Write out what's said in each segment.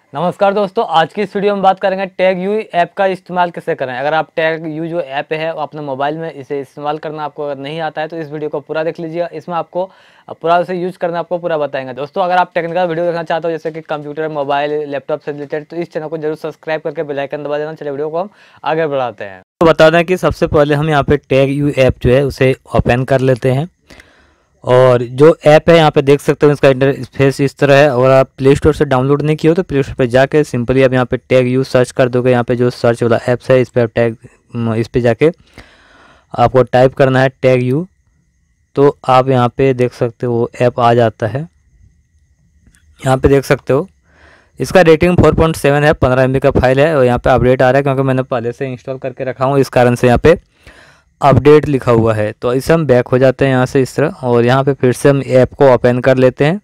नमस्कार दोस्तों, आज की इस वीडियो में बात करेंगे टैग यू ऐप का इस्तेमाल कैसे करें। अगर आप टैग यू जो ऐप है वो अपने मोबाइल में इसे इस्तेमाल करना आपको अगर नहीं आता है तो इस वीडियो को पूरा देख लीजिएगा। इसमें आपको पूरा उसे यूज करना आपको पूरा बताएंगे। दोस्तों, अगर आप टेक्निकल वीडियो देखना चाहते हो जैसे कि कंप्यूटर, मोबाइल, लैपटॉप से रिलेटेड, तो इस चैनल को जरूर सब्सक्राइब करके बेल आइकन दबा देना। चलिए वीडियो को हम आगे बढ़ाते हैं। तो बता दें कि सबसे पहले हम यहाँ पे टैग यू ऐप जो है उसे ओपन कर लेते हैं। और जो ऐप है यहाँ पे देख सकते हो इसका इंटरफेस इस तरह है। और आप प्ले स्टोर से डाउनलोड नहीं किए हो तो प्ले स्टोर पर जाके सिंपली आप यहाँ पे टैग यू सर्च कर दोगे। यहाँ पे जो सर्च वाला ऐप्स है इस पर इस पे जाके आपको टाइप करना है टैग यू, तो आप यहाँ पे देख सकते हो ऐप आ जाता है। यहाँ पे देख सकते हो इसका रेटिंग 4.7 है, 15 MB का फाइल है। और यहाँ पे अपडेट आ रहा है क्योंकि मैंने पहले से इंस्टॉल करके रखा हूँ, इस कारण से यहाँ पे अपडेट लिखा हुआ है। तो इसे हम बैक हो जाते हैं यहाँ से इस तरह, और यहाँ पे फिर से हम ऐप को ओपन कर लेते हैं।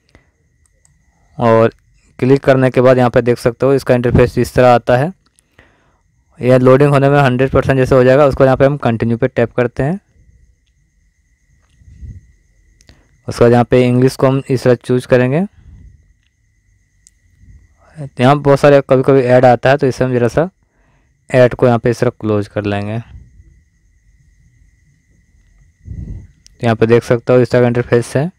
और क्लिक करने के बाद यहाँ पे देख सकते हो इसका इंटरफेस इस तरह आता है। यह लोडिंग होने में 100% जैसे हो जाएगा, उसको यहाँ पे हम कंटिन्यू पे टैप करते हैं। उसके बाद यहाँ पे इंग्लिश को हम इस तरह चूज करेंगे। यहाँ बहुत सारे कभी कभी ऐड आता है, तो इसे हम जरा सा ऐड को यहाँ पे इस तरह क्लोज कर लेंगे। यहाँ पे देख सकते हो इस तरह का इंटरफेस है।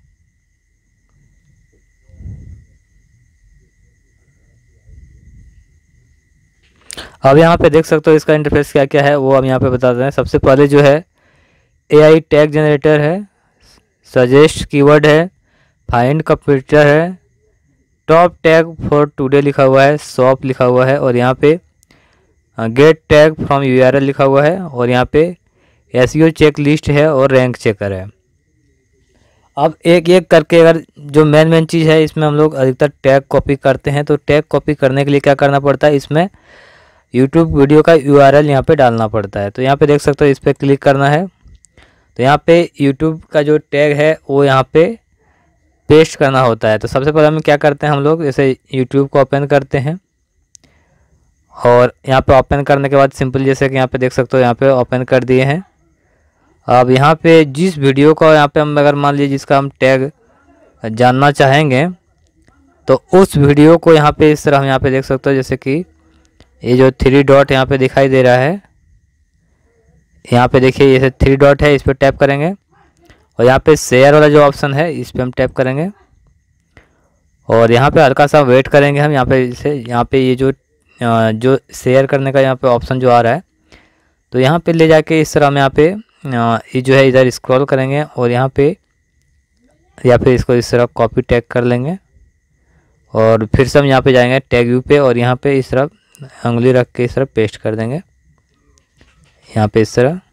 अब यहाँ पे देख सकते हो इसका इंटरफेस क्या क्या है, वो हम यहाँ पे बताते हैं। सबसे पहले जो है AI टैग जनरेटर है, सजेस्ट कीवर्ड है, फाइंड कंप्यूटर है, टॉप टैग फॉर टुडे लिखा हुआ है, शॉप लिखा हुआ है, और यहाँ पे गेट टैग फ्रॉम URL लिखा हुआ है, और यहाँ पे SEO चेक लिस्ट है और रैंक चेकर है। अब एक एक करके अगर जो मेन चीज़ है इसमें हम लोग अधिकतर टैग कॉपी करते हैं। तो टैग कॉपी करने के लिए क्या करना पड़ता है, इसमें YouTube वीडियो का URL यहाँ पे डालना पड़ता है। तो यहाँ पे देख सकते हो इस पर क्लिक करना है। तो यहाँ पे YouTube का जो टैग है वो यहाँ पे पेस्ट करना होता है। तो सबसे पहले हम क्या करते हैं, हम लोग जैसे YouTube को ओपन करते हैं, और यहाँ पे ओपन करने के बाद सिंपल जैसे कि यहाँ पे देख सकते हो यहाँ पे ओपन कर दिए हैं। अब यहाँ पे जिस वीडियो को यहाँ पे हम अगर मान लीजिए जिसका हम टैग जानना चाहेंगे, तो उस वीडियो को यहाँ पे इस तरह हम यहाँ पे देख सकते हो जैसे कि ये जो 3 डॉट यहाँ पे दिखाई दे रहा है, यहाँ पे देखिए ये 3 डॉट है, इस पर टैप करेंगे। और यहाँ पे शेयर वाला जो ऑप्शन है इस पर हम टैप करेंगे, और यहाँ पे हल्का सा वेट करेंगे हम। यहाँ पे जैसे यहाँ पे ये जो शेयर करने का यहाँ पे ऑप्शन जो आ रहा है, तो यहाँ पे ले जाके इस तरह हम यहाँ पे ये जो है इधर स्क्रॉल करेंगे, और यहाँ पे या फिर इसको इस तरह कॉपी टैग कर लेंगे। और फिर से हम यहाँ पे जाएंगे टैग यू पे, और यहाँ पे इस तरह उंगली रख के इस तरह पेस्ट कर देंगे यहाँ पे इस तरह।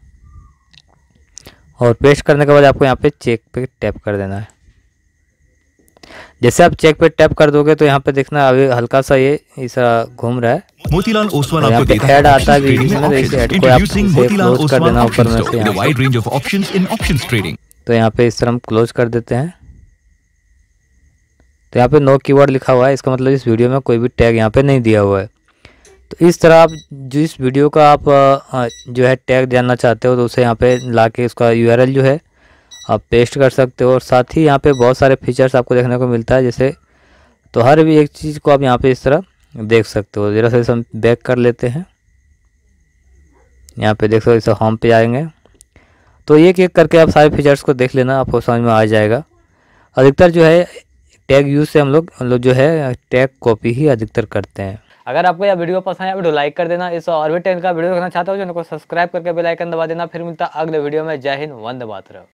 और पेस्ट करने के बाद आपको यहाँ पे चेक पे टैप कर देना है। जैसे आप चेक पे टैप कर दोगे तो यहाँ पे देखना अभी हल्का सा ये इस घूम रहा है। मोतीलाल ओसवाल यहाँ आपको पे देता ऐड है आता है बीच में, तो इस ऐड को आप क्लोज कर देना ऊपर में से यहाँ wide range of options in options trading. तो यहाँ पे इस तरह हम क्लोज कर देते हैं। तो यहाँ पे नो कीवर्ड लिखा हुआ है, इसका मतलब इस वीडियो में कोई भी टैग यहाँ पे नहीं दिया हुआ है। तो इस तरह आप जिस वीडियो का आप जो है टैग जानना चाहते हो तो उसे यहाँ पे ला के उसका URL जो है आप पेस्ट कर सकते हो। और साथ ही यहाँ पे बहुत सारे फीचर्स आपको देखने को मिलता है, जैसे तो हर भी एक चीज़ को आप यहाँ पे इस तरह देख सकते हो। जरा से हम बैक कर लेते हैं, यहाँ पे देख सकते हो, इसे होम पे आएंगे तो एक एक करके आप सारे फीचर्स को देख लेना, आपको समझ में आ जाएगा। अधिकतर जो है टैग यूज से हम लोग जो है टैग कॉपी ही अधिकतर करते हैं। अगर आपको यह वीडियो पसंद है वीडियो लाइक कर देना। इस और भी टेक्निकल वीडियो देखना चाहते हो चैनल को सब्सक्राइब करके बेल आइकन दबा देना। फिर मिलता अगले वीडियो में। जय हिंद, वंदे मातरम।